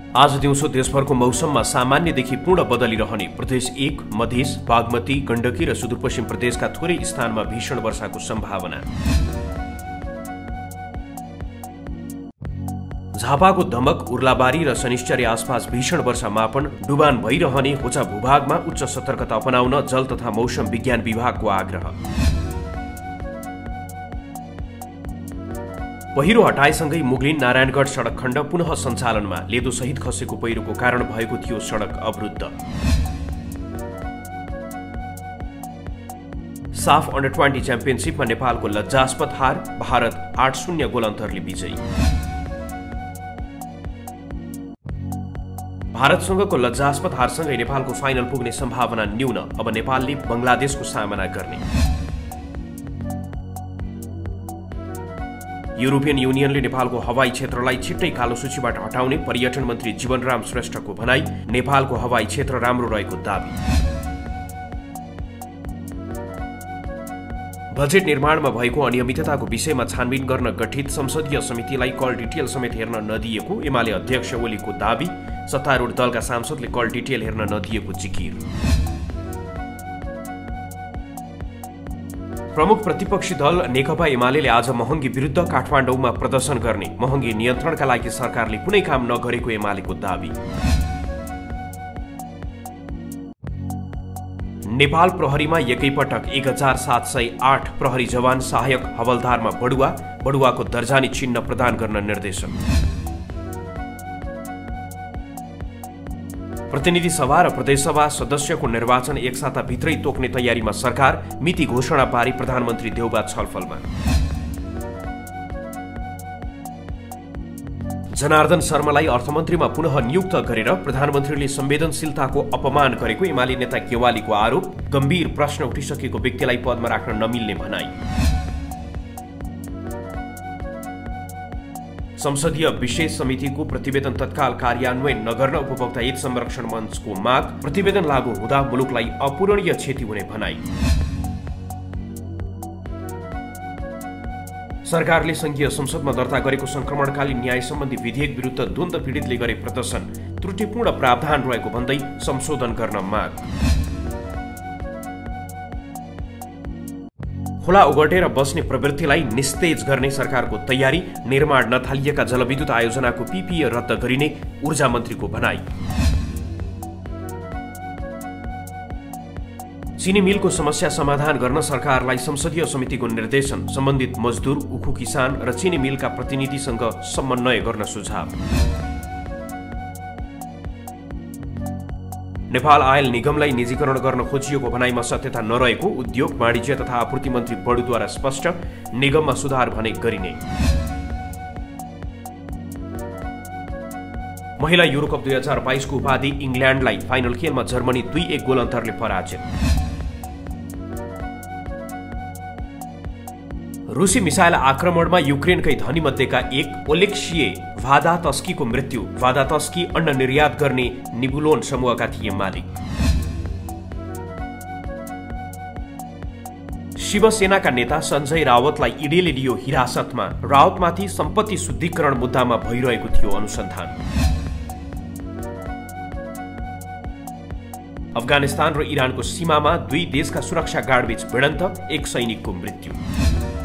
आज दिउँसो देशभरको मौसममा सामान्यदेखि पूर्ण बदलिरहने। प्रदेश 1, मधेस, बागमती, गण्डकी र सुदूरपश्चिम प्रदेशका थोरै स्थानमा भीषण वर्षाको सम्भावना। झापाको दमक, उर्लाबारी र शनिश्चरी आसपास भीषण वर्षा मापन। डुबान भइरहने होचा भूभागमा उच्च सतर्कता अपनाउन जल तथा मौसम विज्ञान विभागको आग्रह। पहिरो हटाएसँगै मुगलिन नारायणगढ सडक खण्ड पुनः सञ्चालनमा। लेदो सहित खसेको पहिरोको कारण भएको थियो सडक अवरुद्ध। साफ अन्डर 20 च्याम्पियनसिपमा नेपालको लज्जास्पद हार। भारत 8-0 गोल अन्तरले विजयी। भारतसँगको लज्जास्पद हारसँगै नेपालको फाइनल पुग्ने सम्भावना न्यून। अब नेपालले बंगलादेशको सामना गर्ने। युरोपियन युनियनले नेपालको हवाई क्षेत्रलाई छिट्टै कालो सूचीबाट हटाउने पर्यटन मन्त्री जीवनराम श्रेष्ठको भनाई। नेपालको हवाई क्षेत्र राम्रो रहेको दाबी। बजेट निर्माणमा भएको अनियमितताको विषयमा छानबिन गर्न गठित संसदीय समितिलाई कल डिटेल समेत हेर्न नदिएको एमाले अध्यक्ष ओलीको दाबी। सत्तारूढ दलका सांसदले कल डिटेल हेर्न नदिएको जिकिर। प्रमुख प्रतिपक्षी दल नेकपा एमाले आज महँगी विरुद्ध काठमाडौँमा प्रदर्शन गर्ने। महँगी नियन्त्रणका लागि सरकारले कुनै काम नगरेको एमालेको दाबी। नेपाल प्रहरीमा एकैपटक 1708 प्रहरी जवान सहायक हवलदारमा बढुवाको दर्जानी चिन्ह प्रदान गर्न निर्देशन। प्रतिनिधि सभा र प्रदेशसभा सदस्यको निर्वाचन एक साताभित्रै तोक्ने तयारीमा सरकार। मिति घोषणा पारी प्रधानमन्त्री देउबा छलफलमा। जनार्दन शर्मालाई अर्थमन्त्रीमा पुनः नियुक्त गरेर प्रधानमन्त्रीले संवेदनशीलताको अपमान गरेको एमाले नेता केवालीको आरोप। गम्भीर प्रश्न उठिसकेको व्यक्तिलाई पदमा राख्न नमिल्ने भनाई। संसदीय विशेष समितिको प्रतिवेदन तत्काल कार्यान्वयन नगर्न उपभोक्ता हित संरक्षण मञ्चको माग। प्रतिवेदन लागू हुँदा मुलुकलाई अपूरणीय क्षति हुने भनाई। सरकारले संघीय संसदमा दर्ता गरेको संक्रमणकालीन न्याय सम्बन्धी विधेयक विरुद्ध द्वन्द्व पीडितले गरे प्रदर्शन। त्रुटिपूर्ण प्रावधान रहेको भन्दै संशोधन गर्न माग। खोला ओगटेर बस्ने प्रवृत्तिलाई निस्तेज गर्ने सरकारको तयारी। निर्माण नथालिएका जलविद्युत आयोजनाको पीपीए रद्द गरिने ऊर्जा मन्त्रीको भनाई। चिनी मिलको समस्या समाधान गर्न सरकारलाई संसदीय समितिको निर्देशन। सम्बन्धित मजदुर, उखु किसान र चिनी मिलका प्रतिनिधिसँग समन्वय गर्न सुझाव। नेपाल आयल निगमलाई निजीकरण गर्न खोजिएको भनाइमा सत्यता नरहेको उद्योग, वाणिज्य तथा आपूर्ति मन्त्री बडुद्वारा स्पष्ट। निगममा सुधार भने गरिने। महिला युरोकप 2022 को उपाधि इङ्ल्यान्डलाई। फाइनल खेलमा जर्मनी 2-1 गोल अन्तरले पराजित। रुसी मिसाइल आक्रमणमा युक्रेनकै धनीमध्येका एक ओलेक्सिये भादातस्कीको मृत्यु। भादातस्की अन्न निर्यात गर्ने निबुलोन समूहका थिए मालिक। शिवसेनाका नेता सञ्जय रावतलाई ईडीले लियो हिरासतमा। रावतमाथि सम्पत्ति शुद्धिकरण मुद्दामा भइरहेको थियो अनुसन्धान। अफगानिस्तान र इरानको सीमामा दुई देशका सुरक्षा गार्डबीच भिडन्त। एक सैनिकको मृत्यु।